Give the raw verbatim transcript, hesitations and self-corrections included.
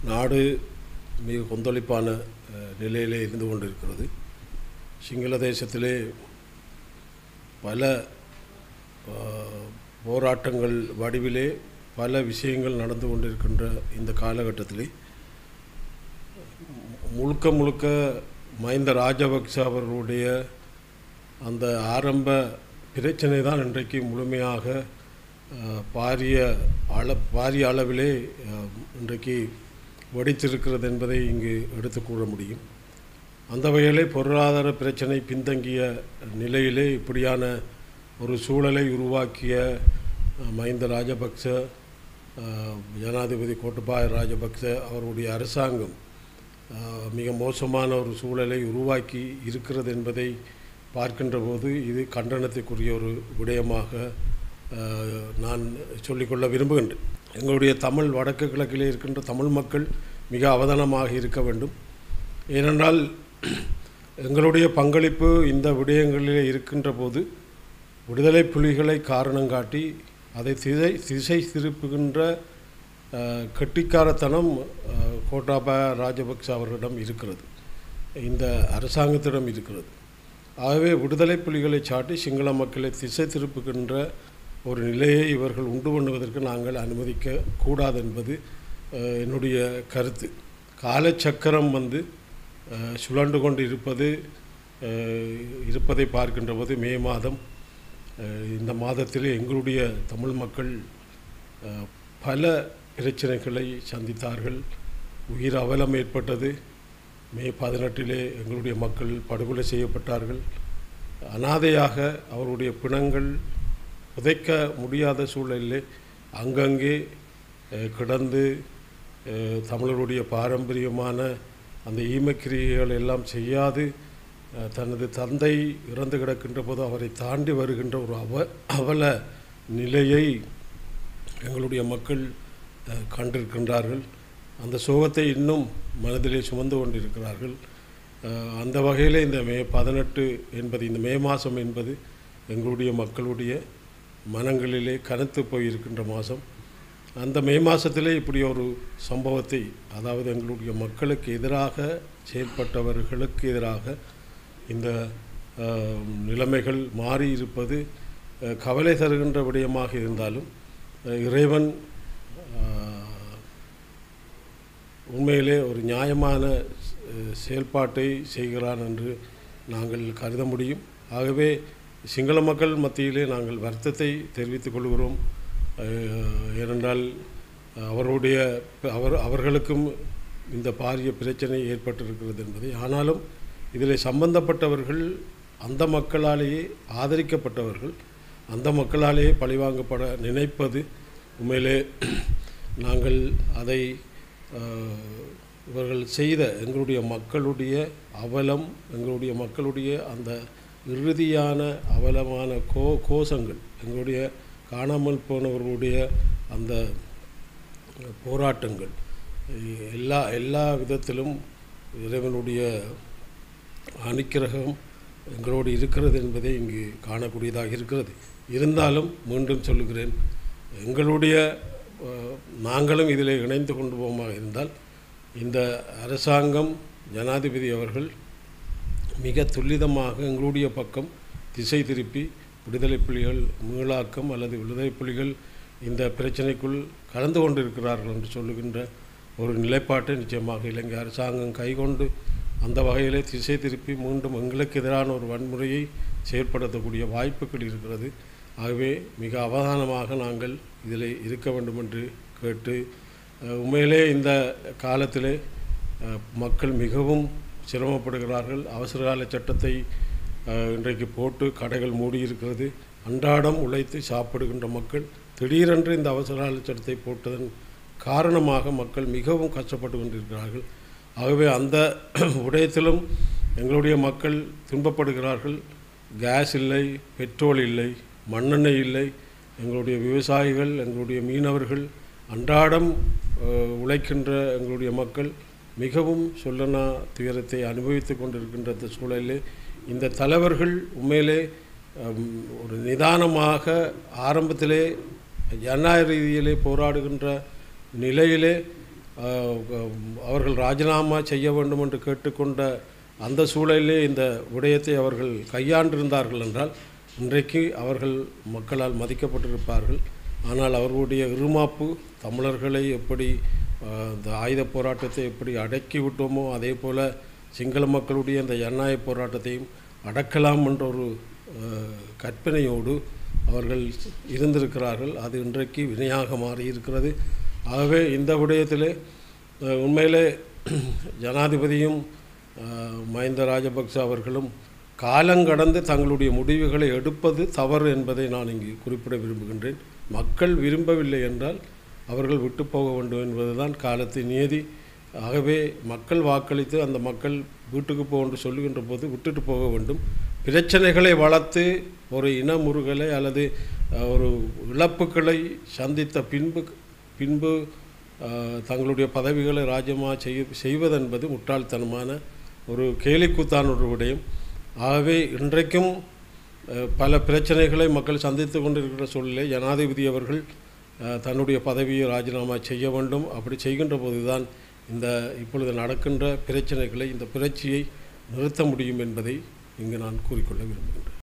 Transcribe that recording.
நாடு மிக கொந்தளிப்பான நிலையிலே இருந்து கொண்டிருக்கிறது. சிங்கள தேசத்திலே பல போராட்டங்கள் வடிவிலே பல விஷயங்கள் நடந்து கொண்டிருக்கின்ற இந்த காலகட்டத்திலே முழுக்க முழுக்க மஹிந்த ராஜபக்ச அவர்களுடைய அந்த ஆரம்ப பிரச்சனை தான் இன்றைக்கு முழுமையாக பாரிய அள பாரிய அளவிலே இன்றைக்கு வெடித்திருக்கிறது என்பதை இங்கு எடுத்து கூற முடியும். அந்த வகையிலே பொருளாதார பிரச்சனை பின்தங்கிய நிலையிலே இப்படியான ஒரு சூழலை உருவாக்கிய மஹிந்த ராஜபக்ச ஜனாதிபதி கோட்டபாய ராஜபக்ச அவருடைய அரசாங்கம் மிக மோசமான ஒரு சூழலை உருவாக்கி இருக்கிறது என்பதை பார்க்கின்ற போது இது கண்டனத்துக்குரிய ஒரு விடயமாக நான் சொல்லிக்கொள்ள விரும்புகின்றேன். எங்களுடைய தமிழ் வடக்கு கிழக்கிலே இருக்கின்ற தமிழ் மக்கள் மிக அவதானமாக இருக்க வேண்டும். ஏனென்றால் எங்களுடைய பங்களிப்பு இந்த விடயங்களிலே இருக்கின்ற போது விடுதலை புலிகளை காரணம் காட்டி அதை திசை திசை திருப்புகின்ற கெட்டிக்காரத்தனம் கோட்டாபாய ராஜபக்ச அவர்களிடம் இருக்கிறது, இந்த அரசாங்கத்திடம் இருக்கிறது. ஆகவே விடுதலை புலிகளை சாட்டி சிங்கள மக்களை திசை திருப்புகின்ற ஒரு நிலையை இவர்கள் உண்டு பண்ணுவதற்கு நாங்கள் அனுமதிக்க கூடாது என்பது என்னுடைய கருத்து. காலச்சக்கரம் வந்து சுழண்டு கொண்டு இருப்பது இருப்பதை பார்க்கின்ற போது மே மாதம் இந்த மாதத்தில் எங்களுடைய தமிழ் மக்கள் பல பிரச்சனைகளை சந்தித்தார்கள். உயிர் அவலம் ஏற்பட்டது. மே பதினெட்டிலே எங்களுடைய மக்கள் படுகொலை செய்யப்பட்டார்கள். அனாதையாக அவருடைய பிணங்கள் புதைக்க முடியாத சூழலிலே அங்கங்கே கிடந்து தமிழருடைய பாரம்பரியமான அந்த ஈமக்கிரியைகள் எல்லாம் செய்யாது தனது தந்தை இறந்து கிடக்கின்ற போது அவரை தாண்டி வருகின்ற ஒரு அவ அவல நிலையை எங்களுடைய மக்கள் கண்டிருக்கின்றார்கள். அந்த சோகத்தை இன்னும் மனதிலே சுமந்து கொண்டிருக்கிறார்கள். அந்த வகையில் இந்த மே பதினெட்டு என்பது, இந்த மே மாதம் என்பது எங்களுடைய மக்களுடைய மனங்களிலே கனத்து போயிருக்கின்ற மாதம். அந்த மே மாதத்திலே இப்படி ஒரு சம்பவத்தை, அதாவது எங்களுடைய மக்களுக்கு எதிராக செயல்பட்டவர்களுக்கு எதிராக இந்த நிலைமைகள் மாறி இருப்பது கவலை தருகின்ற விடயமாக இருந்தாலும் இறைவன் உண்மையிலே ஒரு நியாயமான செயல்பாட்டை செய்கிறான் என்று நாங்கள் கருத முடியும். ஆகவே சிங்கள மக்கள் மத்தியிலே நாங்கள் வருத்தத்தை தெரிவித்துக் கொள்கிறோம். ஏனென்றால் அவருடைய அவர் அவர்களுக்கும் இந்த பாரிய பிரச்சனை ஏற்பட்டிருக்கிறது என்பதை, ஆனாலும் இதில் சம்பந்தப்பட்டவர்கள் அந்த மக்களாலேயே ஆதரிக்கப்பட்டவர்கள், அந்த மக்களாலேயே பழிவாங்கப்பட நினைப்பது உண்மையிலே நாங்கள் அதை இவர்கள் செய்த எங்களுடைய மக்களுடைய அவலம், எங்களுடைய மக்களுடைய அந்த இறுதியான அவலமான கோ கோஷங்கள், எங்களுடைய காணாமல் போனவர்களுடைய அந்த போராட்டங்கள் எல்லா எல்லா விதத்திலும் இறைவனுடைய அனுக்கிரகம் எங்களோடு இருக்கிறது என்பதை இங்கு காணக்கூடியதாக இருக்கிறது. இருந்தாலும் மீண்டும் சொல்லுகிறேன், எங்களுடைய நாங்களும் இதில் இணைந்து கொண்டு போமாக இருந்தால் இந்த அரசாங்கம், ஜனாதிபதி அவர்கள் மிக துல்லிதமாக எங்களுடைய பக்கம் திசை திருப்பி விடுதலை புலிகள் மீளாக்கம் அல்லது விடுதலை புலிகள் இந்த பிரச்சனைக்குள் கலந்து கொண்டிருக்கிறார்கள் என்று சொல்லுகின்ற ஒரு நிலைப்பாட்டை நிச்சயமாக இலங்கை அரசாங்கம் கைகொண்டு அந்த வகையிலே திசை திருப்பி மீண்டும் எங்களுக்கு எதிரான ஒரு வன்முறையை செயற்படுத்தக்கூடிய வாய்ப்புகள் இருக்கிறது. ஆகவே மிக அவதானமாக நாங்கள் இதில் இருக்க வேண்டும் என்று கேட்டு, உண்மையிலே இந்த காலத்திலே மக்கள் மிகவும் சிரமப்படுகிறார்கள். அவசரகால சட்டத்தை இன்றைக்கு போட்டு கடைகள் மூடியிருக்கிறது. அன்றாடம் உழைத்து சாப்பிடுகின்ற மக்கள் திடீரென்று இந்த அவசரகால சட்டத்தை போட்டதன் காரணமாக மக்கள் மிகவும் கஷ்டப்பட்டு கொண்டிருக்கிறார்கள். ஆகவே அந்த விடயத்திலும் எங்களுடைய மக்கள் துன்பப்படுகிறார்கள். கேஸ் இல்லை, பெட்ரோல் இல்லை, மண்ணெண்ணெய் இல்லை. எங்களுடைய விவசாயிகள், எங்களுடைய மீனவர்கள், அன்றாடம் உழைக்கின்ற எங்களுடைய மக்கள் மிகவும் சொல்லனா துயரத்தை அனுபவித்து கொண்டிருக்கின்ற சூழலிலே இந்த தலைவர்கள் உண்மையிலே ஒரு நிதானமாக ஆரம்பத்திலே ஜனநாயக ரீதியிலே போராடுகின்ற நிலையிலே அவர்கள் ராஜினாமா செய்ய வேண்டும் என்று கேட்டுக்கொண்ட அந்த சூழலிலே இந்த விடயத்தை அவர்கள் கையாண்டிருந்தார்கள் என்றால் இன்றைக்கு அவர்கள் மக்களால் மதிக்கப்பட்டிருப்பார்கள். ஆனால் அவர்களுடைய இருமாப்பு தமிழர்களை எப்படி இந்த ஆயுத போராட்டத்தை எப்படி அடக்கி விட்டோமோ அதே போல் சிங்கள மக்களுடைய இந்த ஜனநாயக போராட்டத்தையும் அடக்கலாம் என்ற ஒரு கற்பனையோடு அவர்கள் இருந்திருக்கிறார்கள். அது இன்றைக்கு வினையாக மாறி இருக்கிறது. ஆகவே இந்த விடயத்திலே உண்மையிலே ஜனாதிபதியும் மஹிந்த ராஜபக்ச அவர்களும் காலங்கடந்து தங்களுடைய முடிவுகளை எடுப்பது தவறு என்பதை நான் இங்கு குறிப்பிட விரும்புகின்றேன். மக்கள் விரும்பவில்லை என்றால் அவர்கள் விட்டு போக வேண்டும் என்பதுதான் காலத்தின் நியதி. ஆகவே மக்கள் வாக்களித்து அந்த மக்கள் வீட்டுக்கு போக என்று சொல்லுகின்ற போது விட்டுட்டு போக வேண்டும். பிரச்சனைகளை வளர்த்து ஒரு இன முறுகலை அல்லது ஒரு இழப்புகளை சந்தித்த பின்பு பின்பு தங்களுடைய பதவிகளை ராஜினாமா செய்ய செய்வதென்பது முட்டாள்தனமான ஒரு கேலிக்கூத்தான ஒரு விடயம். ஆகவே இன்றைக்கும் பல பிரச்சனைகளை மக்கள் சந்தித்து கொண்டிருக்கிற சூழலில் ஜனாதிபதி அவர்கள் தன்னுடைய பதவியை ராஜினாமா செய்ய வேண்டும். அப்படி செய்கின்ற போது தான் இந்த இப்பொழுது நடக்கின்ற பிரச்சனைகளை இந்த புரட்சியை நிறுத்த முடியும் என்பதை இங்கு நான் கூறிக்கொள்ள விரும்புகின்றேன்.